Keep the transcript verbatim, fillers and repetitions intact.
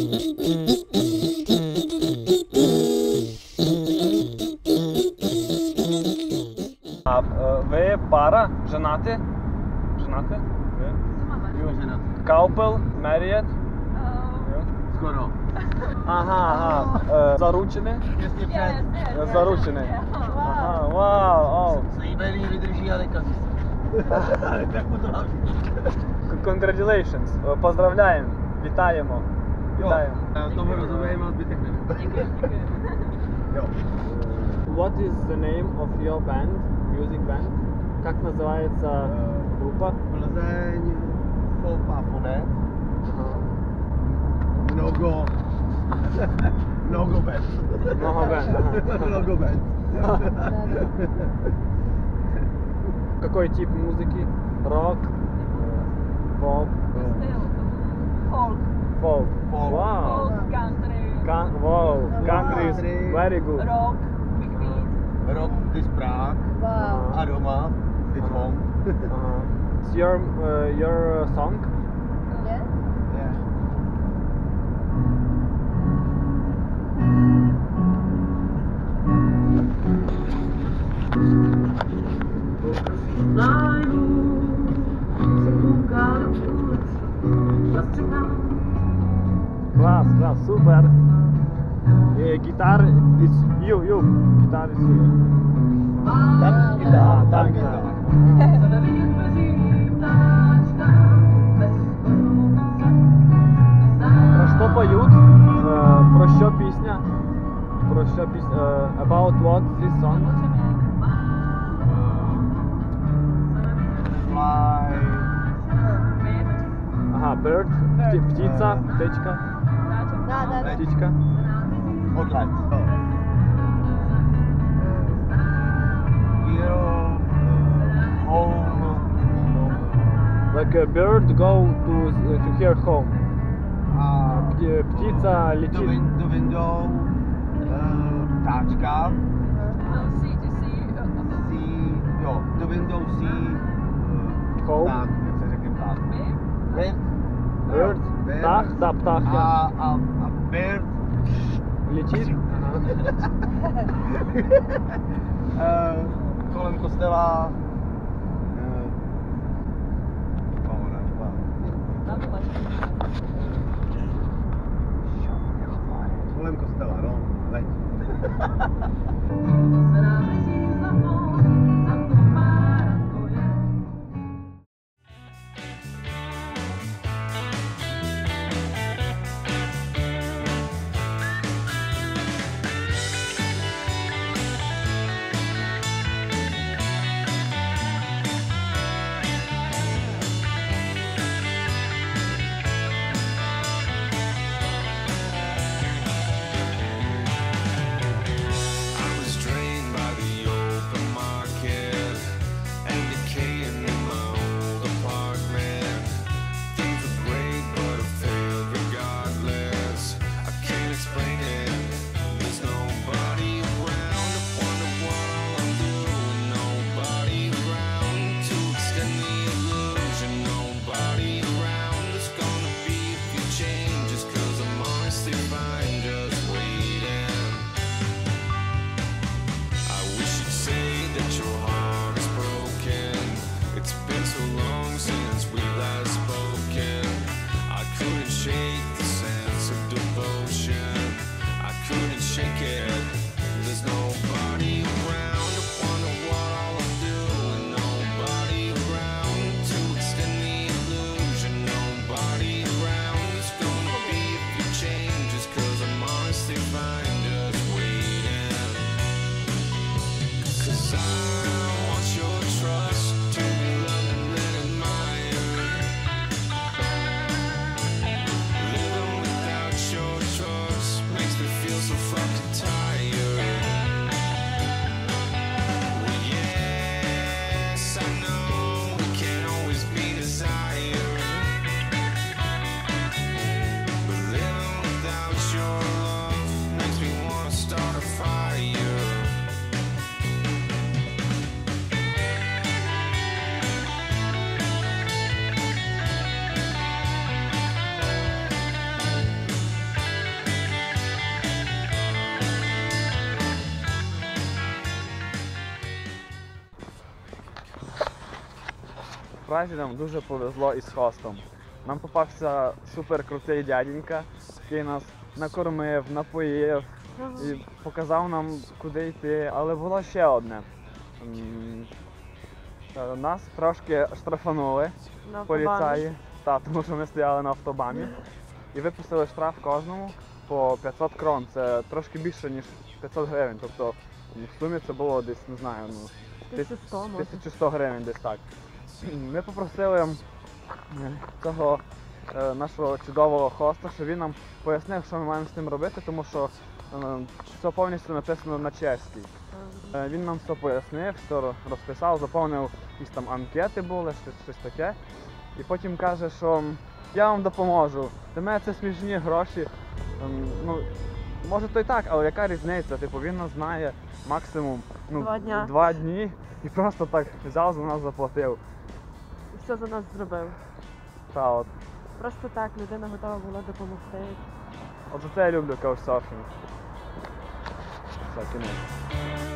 А ви пара? Женати? Женати? Couple? Married? Skoro. Ага, ага. Е, Заручені? Těsně před. Заручені. Ага, вау, оу. Slíbený vydrží a nekazí se. Ale tak mu to hlavně. Congratulations. Е, Поздравляємо. Вітаємо. Вітаємо. Tomu rozumím, ale zbytek nevím. Jo. What is the name of your band? Music band? Как называется группа? Plzeň, Folpa, Fonet. Mnogo. Mnogo band. Много бand. ага. Mnogo band. Какой тип музыки? Рок? Поп? Folk. Folk. Folk. Wow. Folk, country. Can wow. Country is Country. very good. Rock. Big beat. Rok, ty z Prah. Wow. A doma. Teď home. Uh-huh. It's your uh, your uh, song? Yeah? Yeah. Класс, класс, супер. Uh, guitar is you, you. Guitar is you. Tam gitara, tam gitara. Про що поють? Е, Про що пісня? Про що пісня? Е, About what this song? Fly. Ага, bird, пті- птиця, птичка, Да, да, да. птичка. Odlet. Hero. Home. Like a bird go to to her home. A Pti- Птиця do, летить. win, do window. Uh, ptáčka. See, to see. See, jo, do window see. Uh, Home. Pták, jak se řekne pták. Bird. Bird, Bird. птах, да, птах. A, я. a, a bird. Летить. uh, kolem kostela. Uh, oh, ne, kolem kostela, no, leď. разі нам дуже повезло із хостом. Нам попався супер крутий дяденька, який нас накормив, напоїв і показав нам, куди йти. Але було ще одне. М, е, Нас трошки штрафанули На поліцаї, та, тому що ми стояли на автобамі. І виписали штраф кожному по п'ятсот крон. Це трошки більше, ніж п'ятсот гривень. Тобто в сумі це було десь, не знаю, ну, тисяча сто, може. тисяча сто гривень десь так. Ми попросили е, цього е, нашого чудового хоста, щоб він нам пояснив, що ми маємо з ним робити, тому що е, все повністю написано на чеській. Е, Він нам все пояснив, все розписав, заповнив якісь там анкети були, щось, щось таке. І потім каже, що я вам допоможу. Для мене це смішні гроші. Ем, Ну, може то й так, але яка різниця? Типу, він нас знає максимум ну, Два дня. два дні і просто так взяв за нас заплатив. І все за нас зробив. Та от. Просто так людина готова була допомогти. От за це я люблю каучсерфінг. Все, кінець.